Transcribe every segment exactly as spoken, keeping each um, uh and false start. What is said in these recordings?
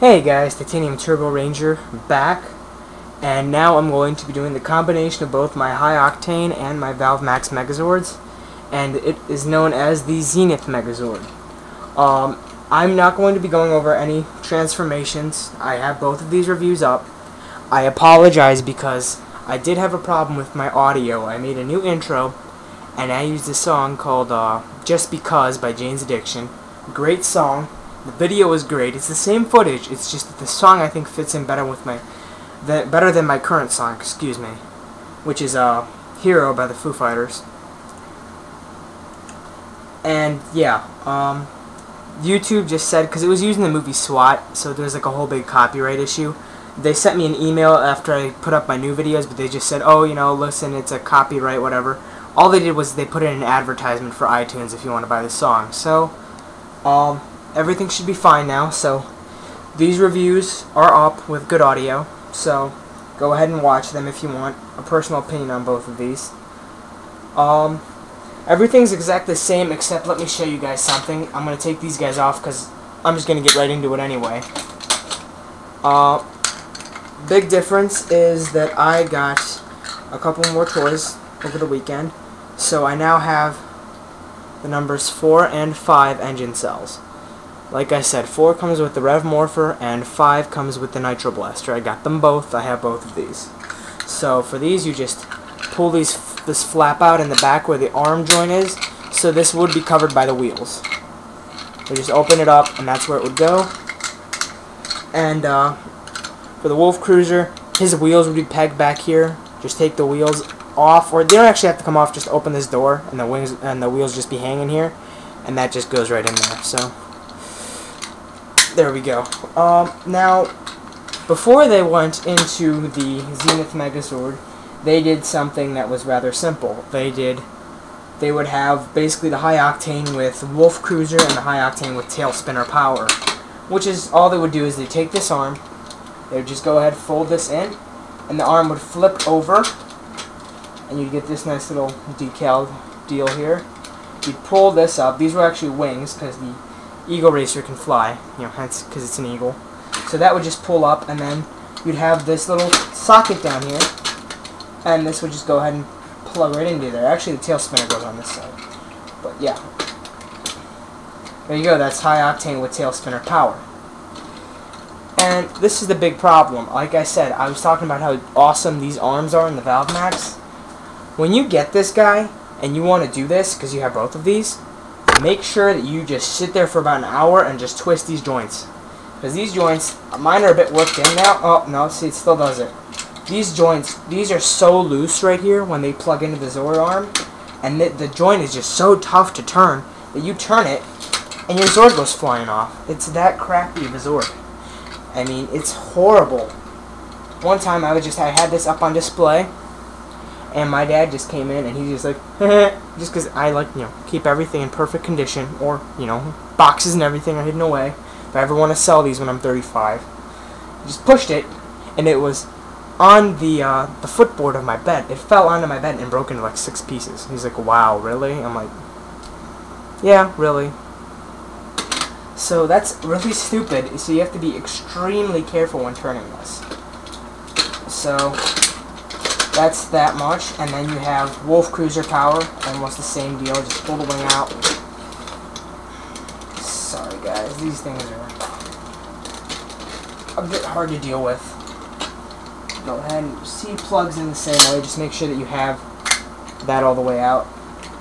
Hey guys, Titanium Turbo Ranger back, and now I'm going to be doing the combination of both my High Octane and my Valve Max Megazords, and it is known as the Zenith Megazord. Um, I'm not going to be going over any transformations. I have both of these reviews up. I apologize because I did have a problem with my audio. I made a new intro, and I used a song called uh, Just Because by Jane's Addiction. Great song. The video is great. It's the same footage. It's just that the song I think fits in better with my, the, better than my current song. Excuse me, which is uh, "Hero" by the Foo Fighters. And yeah, um, YouTube just said, because it was using the movie SWAT, so there's like a whole big copyright issue. They sent me an email after I put up my new videos, but they just said, oh, you know, listen, it's a copyright, whatever. All they did was they put in an advertisement for iTunes if you want to buy the song. So, um. everything should be fine now, so these reviews are up with good audio, so go ahead and watch them if you want a personal opinion on both of these. Um, everything's exactly the same, except let me show you guys something. I'm going to take these guys off because I'm just going to get right into it anyway. Uh, big difference is that I got a couple more toys over the weekend, so I now have the numbers four and five engine cells. Like I said, four comes with the Rev Morpher, and five comes with the Nitro Blaster. I got them both. I have both of these. So for these, you just pull these this flap out in the back where the arm joint is. So this would be covered by the wheels. You just open it up, and that's where it would go. And uh, for the Wolf Cruiser, his wheels would be pegged back here. Just take the wheels off, or they don't actually have to come off. Just open this door, and the wings and the wheels just be hanging here, and that just goes right in there. So. There we go. Um, now, before they went into the Zenith Megazord, they did something that was rather simple. They did, they would have basically the High Octane with Wolf Cruiser and the High Octane with Tail Spinner Power, which is all they would do is they take this arm, they would just go ahead, fold this in, and the arm would flip over, and you'd get this nice little decal deal here. You'd pull this up. These were actually wings because the Eagle Racer can fly, you know, hence because it's an eagle. So that would just pull up, and then you'd have this little socket down here, and this would just go ahead and plug right into there. Actually, the tail spinner goes on this side, but yeah. There you go. That's High Octane with Tail Spinner Power. And this is the big problem. Like I said, I was talking about how awesome these arms are in the Valve Max. When you get this guy and you want to do this because you have both of these, make sure that you just sit there for about an hour and just twist these joints. Because these joints, mine are a bit worked in now. Oh, no, see, it still does it. These joints, these are so loose right here when they plug into the Zord arm. And the, the joint is just so tough to turn that you turn it and your Zord goes flying off. It's that crappy of a Zord. I mean, it's horrible. One time I was just, I had this up on display, and my dad just came in and he just like, just because I like, you know, keep everything in perfect condition, or, you know, boxes and everything are hidden away. If I ever want to sell these when I'm thirty-five. I just pushed it, and it was on the, uh, the footboard of my bed. It fell onto my bed and broke into like six pieces. He's like, wow, really? I'm like, yeah, really. So that's really stupid, so you have to be extremely careful when turning this. So that's that much, and then you have Wolf Cruiser Power, almost the same deal, just pull the wing out. Sorry guys, these things are a bit hard to deal with. Go ahead and see plugs in the same way, just make sure that you have that all the way out.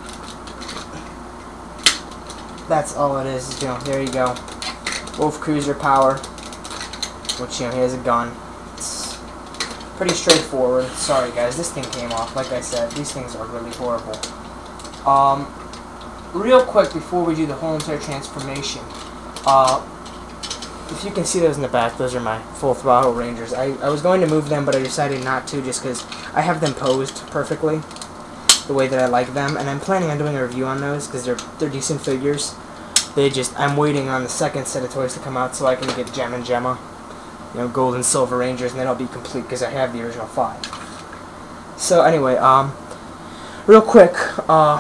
That's all it is, you know, there you go. Wolf Cruiser Power, which, you know, he has a gun. Pretty straightforward. Sorry guys, this thing came off. Like I said, these things are really horrible. Um, real quick before we do the whole entire transformation, uh, if you can see those in the back, those are my Full Throttle Rangers. I, I was going to move them, but I decided not to just because I have them posed perfectly the way that I like them, and I'm planning on doing a review on those because they're, they're decent figures. They just, I'm waiting on the second set of toys to come out so I can get Gem and Gemma. You know, Gold and Silver Rangers, and then I'll be complete because I have the original five. So anyway, um, real quick, uh,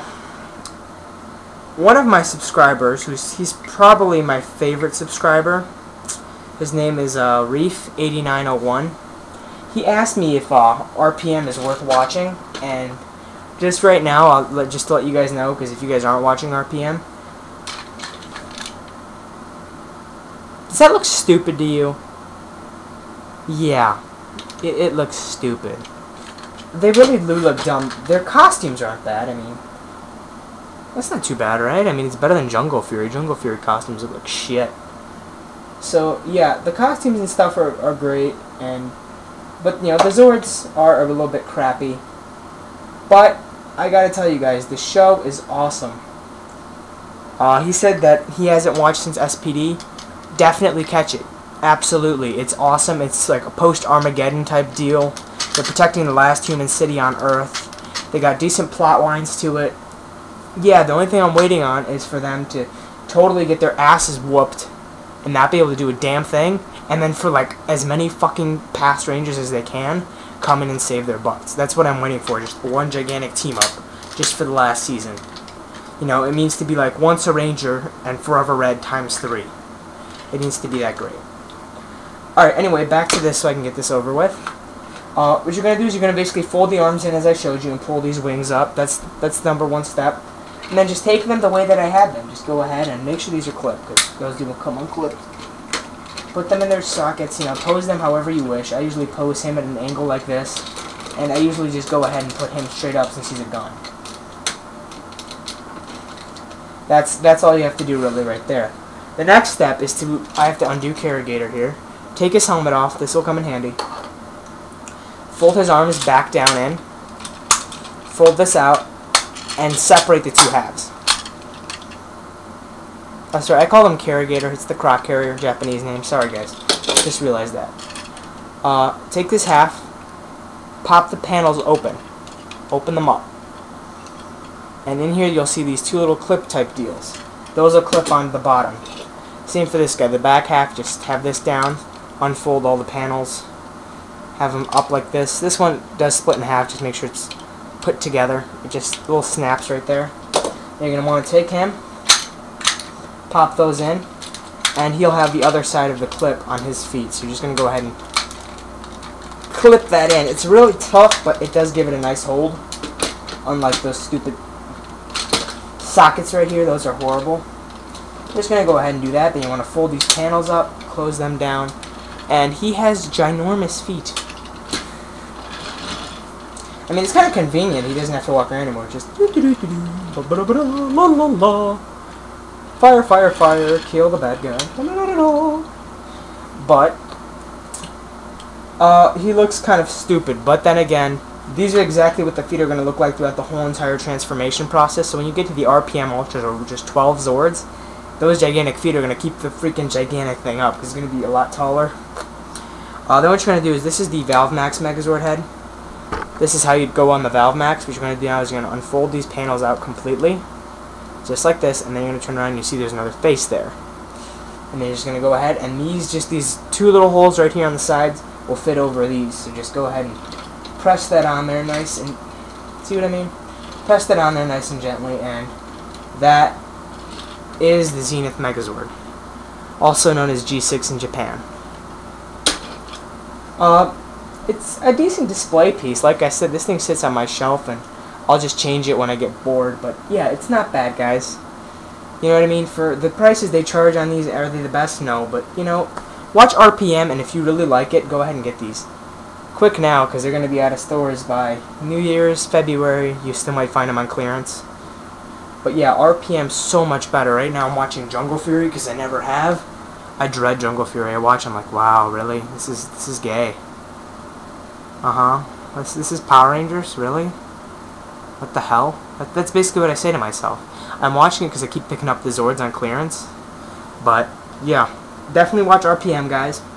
one of my subscribers, who's he's probably my favorite subscriber, His name is uh, Reef eighty-nine oh one. He asked me if uh, R P M is worth watching, and just right now, I'll let, just to let you guys know, because if you guys aren't watching R P M, does that look stupid to you? Yeah, it, it looks stupid. They really do look dumb. Their costumes aren't bad. I mean, that's not too bad, right? I mean, it's better than Jungle Fury. Jungle Fury costumes look like shit. So, yeah, the costumes and stuff are, are great, and but, you know, the Zords are a little bit crappy. But, I gotta tell you guys, the show is awesome. Uh, he said that he hasn't watched since S P D. Definitely catch it. Absolutely. It's awesome. It's like a post-Armageddon type deal. They're protecting the last human city on Earth. They got decent plot lines to it. Yeah, the only thing I'm waiting on is for them to totally get their asses whooped and not be able to do a damn thing, and then for like as many fucking past Rangers as they can come in and save their butts. That's what I'm waiting for, just one gigantic team up, just for the last season. You know, it means to be like once a Ranger and Forever Red times three. It needs to be that great. Alright, anyway, back to this so I can get this over with. Uh, what you're going to do is you're going to basically fold the arms in as I showed you and pull these wings up. That's that's the number one step. And then just take them the way that I had them. Just go ahead and make sure these are clipped, because those do come unclipped. Put them in their sockets, you know, pose them however you wish. I usually pose him at an angle like this, and I usually just go ahead and put him straight up since he's a gun. That's, that's all you have to do really right there. The next step is to, I have to undo Carrigator here. Take his helmet off, this will come in handy. Fold his arms back down in. Fold this out. And separate the two halves. Oh, sorry, I call him Carrigator. It's the Croc Carrier, Japanese name. Sorry, guys. Just realized that. Uh, take this half. Pop the panels open. Open them up. And in here you'll see these two little clip type deals. Those will clip on the bottom. Same for this guy. The back half, just have this down. Unfold all the panels. Have them up like this. This one does split in half. Just make sure it's put together. It just little snaps right there. You're going to want to take him, pop those in, and he'll have the other side of the clip on his feet. So you're just going to go ahead and clip that in. It's really tough, but it does give it a nice hold. Unlike those stupid sockets right here, those are horrible. You're just going to go ahead and do that. Then you want to fold these panels up, close them down, and he has ginormous feet. I mean, it's kind of convenient. He doesn't have to walk around anymore. Just doo -doo -doo -doo -doo, la la la. Fire, fire, fire. Kill the bad guy. La, la, la, la. But uh, he looks kind of stupid. But then again, these are exactly what the feet are going to look like throughout the whole entire transformation process. So when you get to the R P M Ultras, or just twelve Zords, those gigantic feet are going to keep the freaking gigantic thing up, because it's going to be a lot taller. Uh, then what you're going to do is, this is the Valve Max Megazord head. This is how you'd go on the Valve Max. What you're going to do now is you're going to unfold these panels out completely, just like this, and then you're going to turn around and you see there's another face there. And then you're just going to go ahead, and these, just these two little holes right here on the sides will fit over these. So just go ahead and press that on there nice and, see what I mean? Press that on there nice and gently, and that is the Zenith Megazord, also known as G six in Japan. Uh, It's a decent display piece. Like I said, this thing sits on my shelf, and I'll just change it when I get bored. But yeah, it's not bad, guys. You know what I mean? For the prices they charge on these, are they the best? No. But, you know, watch R P M, and if you really like it, go ahead and get these. Quick now, because they're going to be out of stores by New Year's, February. You still might find them on clearance. But yeah, R P M's so much better. Right now I'm watching Jungle Fury, because I never have. I dread Jungle Fury. I watch, I'm like, wow, really? This is, this is gay. Uh-huh. This, this is Power Rangers? Really? What the hell? That, that's basically what I say to myself. I'm watching it because I keep picking up the Zords on clearance. But, yeah. Definitely watch R P M, guys.